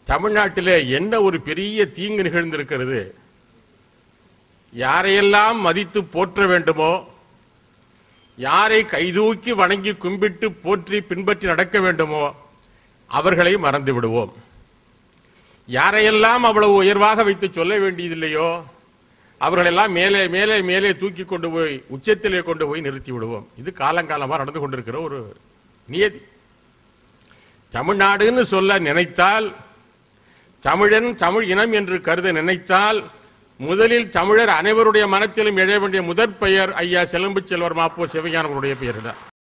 தமிழ்நாட்டிலே என்ன ஒரு பெரிய தீங்கு நிகழ்ந்திருக்கிறது. யாரையெல்லாம் மதித்து போற்ற வேண்டுமோ, யாரை கைதூக்கி வணங்கி கும்பிட்டு போற்றி பின்பற்றி நடக்க வேண்டுமோ அவர்களை மறந்து விடுவோம். யாரையெல்லாம் அவ்வளவு உயர்வாக வைத்து சொல்ல வேண்டியதில்லையோ அவர்களெல்லாம் மேலே மேலே மேலே தூக்கி கொண்டு போய் உச்சத்திலே கொண்டு போய் நிறுத்தி விடுவோம். இது காலங்காலமாக நடந்து கொண்டிருக்கிற ஒரு நியதி. தமிழ்நாடுன்னு சொல்ல நினைத்தால், தமிழன் தமிழ் இனம் என்று கருத நினைத்தால், முதலில் தமிழர் அனைவருடைய மனத்திலும் எழ வேண்டிய முதற் பெயர் ஐயா செலம்பு செல்வர் மாப்போ சிவஞானவருடைய பெயர் தான்.